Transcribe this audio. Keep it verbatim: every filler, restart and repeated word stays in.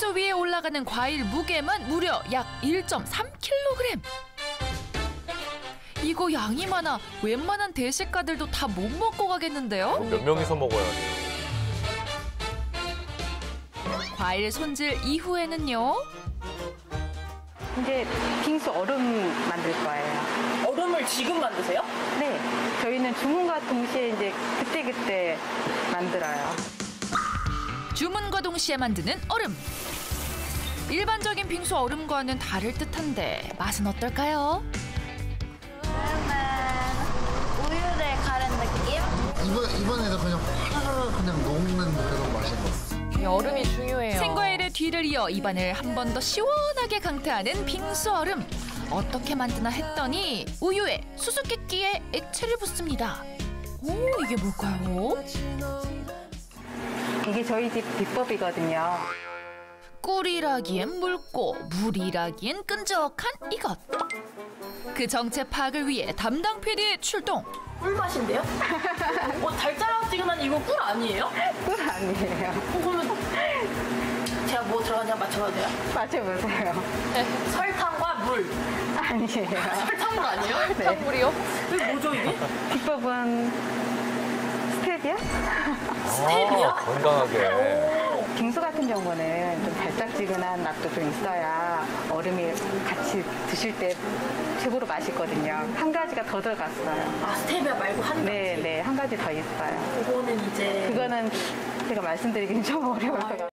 빙수 위에 올라가는 과일 무게만 무려 약 일 점 삼 킬로그램. 이거 양이 많아 웬만한 대식가들도 다 못 먹고 가겠는데요? 몇 명이서 먹어야 돼요? 과일 손질 이후에는요. 이제 빙수 얼음 만들 거예요. 얼음을 지금 만드세요? 네, 저희는 주문과 동시에 이제 그때그때 만들어요. 주문과 동시에 만드는 얼음. 일반적인 빙수 얼음과는 다를 듯한데 맛은 어떨까요? 우유를 가른 느낌? 이번, 이번에는 그냥 화를 그냥 녹는 그런 맛인 것 같아요. 얼음이 중요해요. 생과일의 뒤를 이어 입안을 한 번 더 시원하게 강타하는 빙수 얼음. 어떻게 만드나 했더니 우유에 수수께끼에 액체를 붓습니다. 오, 이게 뭘까요? 이게 저희 집 비법이거든요. 꿀이라기엔 묽고 물이라기엔 끈적한 이것. 그 정체 파악을 위해 담당 피디 출동. 꿀맛인데요? 어, 달짝지근한 이거 꿀 아니에요? 꿀 아니에요. 어, 그러면 제가 뭐 들어가냐 맞춰봐도 돼요? 맞춰보세요. 네, 설탕과 물. 아니에요. 설탕물 아니에요? 네. 설탕물이요? 이게 뭐죠 이게? 비법은 스테비아? 스테비아? 아, 건강하게. 빙수 같은 경우는 좀 달짝지근한 맛도 좀 있어야 얼음이 같이 드실 때 최고로 맛있거든요. 한 가지가 더 들어갔어요. 아, 스테비아 말고 한 가지? 네, 네, 한 가지 더 있어요. 그거는 이제 그거는 제가 말씀드리기는 좀 어려워요.